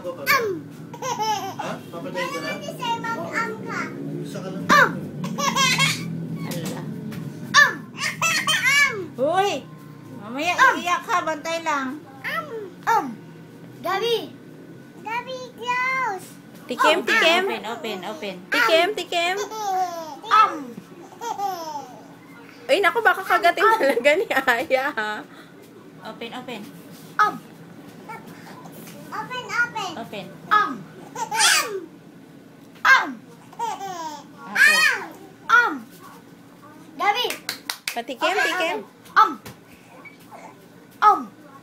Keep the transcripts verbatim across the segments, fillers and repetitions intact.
ba pala? Ha? Papatayin ka na? Mag-am ka. Isa ka lang. Am! Ala. Am! Am! Uy! Mamaya iiyak ka, bantay lang. Am! Am! Gabi! Gabi, close! Tikim, Oh, tikim. ah. Open, open, open. Tikim, tikim. Am! Ay, naku, baka kagatin talaga ni Aya, ha? Open, open. Am! Open, open! Open. Am! Am! Am! Apo. Am! Gabi! Patikim, Open, tikim. open. Am! Am!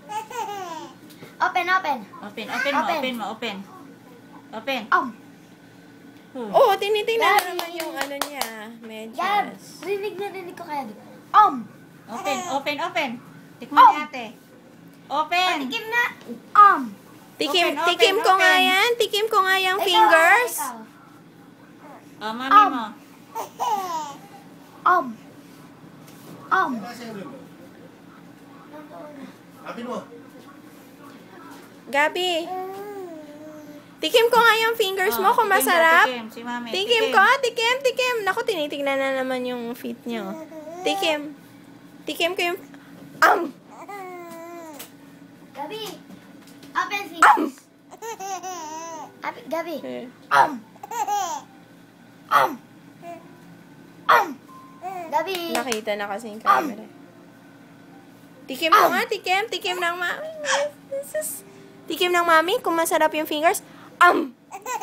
Open, open! Open, open mo, Open. open mo, open. Open. Am! Hmm. Oo, tinitingnan Daddy. ko naman yung ano niya. Gab! Medyas. Rinig na rinig ko kaya. Am! Open, open, open. Tikman Oh. ni ate. Open. Patikim na! Am! Tikim, Open, open, tikim ko nga open. yan. Tikim ko nga yung Ikaw, fingers. ikaw. Oh, mami Am. mo. Am! Am! Nasa yung rib? Apin mo. Gabi, tikim ko nga yung fingers mo Oh, kung tikim daw, masarap. Tikim, si mami. Tikim ko, tikim, tikim. Naku, tinitingnan na naman yung feet niyo. Tikim. Tikim ko yung... Am! Gabi! Open fingers! Abi, Gabi! Am! Am! Am! Gabi! Nakita na kasi yung camera. Tikim ko nga, tikim. Tikim ng mami. Jesus. Tikim ng mami kung masarap yung fingers. Am!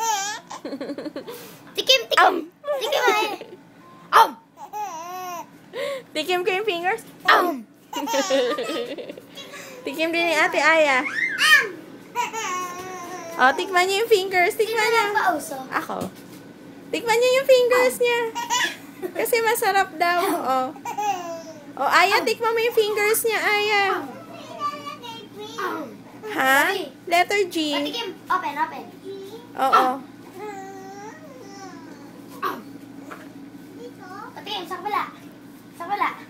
Tikim! Tikim! Tikim ay! Am! Tikim ko yung fingers. Am! Tikim din ni Ate Aya. Am! O, tikman niyo yung fingers. Sino Tikman niyo. lang pauso? Ako. Tikman niyo yung fingers niya. Kasi masarap daw. O. O, Aya, tikman mo yung fingers niya, Aya. Am! Ha? Letter G. Patikim! Open, open! Oo. Patikim, sa kabila! Sa kabila!